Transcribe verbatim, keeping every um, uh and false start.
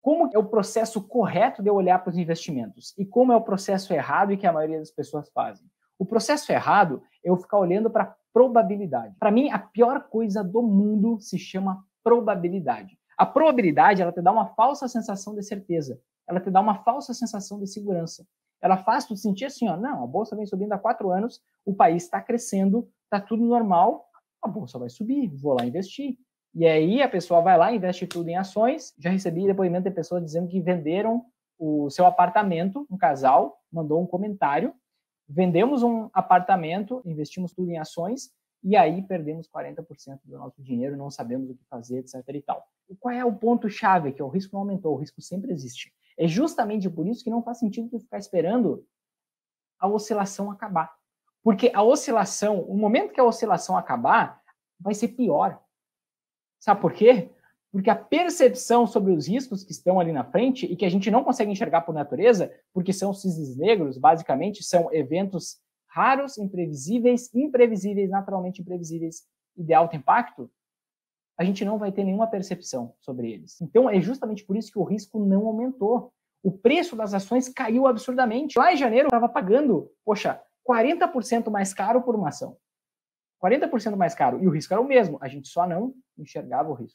como é o processo correto de eu olhar para os investimentos e como é o processo errado e que a maioria das pessoas fazem. O processo errado é eu ficar olhando para probabilidade. Para mim, a pior coisa do mundo se chama probabilidade. A probabilidade, ela te dá uma falsa sensação de certeza. Ela te dá uma falsa sensação de segurança. Ela faz tu sentir assim, ó, não, a bolsa vem subindo há quatro anos, o país está crescendo, está tudo normal, a bolsa vai subir, vou lá investir. E aí a pessoa vai lá, investe tudo em ações. Já recebi depoimento de pessoas dizendo que venderam o seu apartamento, um casal mandou um comentário, vendemos um apartamento, investimos tudo em ações, e aí perdemos quarenta por cento do nosso dinheiro, não sabemos o que fazer, etc e tal. E qual é o ponto-chave? Que o risco não aumentou, o risco sempre existe. É justamente por isso que não faz sentido tu ficar esperando a oscilação acabar. Porque a oscilação, o momento que a oscilação acabar, vai ser pior. Sabe por quê? Porque a percepção sobre os riscos que estão ali na frente e que a gente não consegue enxergar por natureza, porque são cisnes negros, basicamente, são eventos raros, imprevisíveis, imprevisíveis, naturalmente imprevisíveis e de alto impacto, a gente não vai ter nenhuma percepção sobre eles. Então, é justamente por isso que o risco não aumentou. O preço das ações caiu absurdamente. Lá em janeiro, eu estava pagando, poxa, quarenta por cento mais caro por uma ação. quarenta por cento mais caro. E o risco era o mesmo. A gente só não enxergava o risco.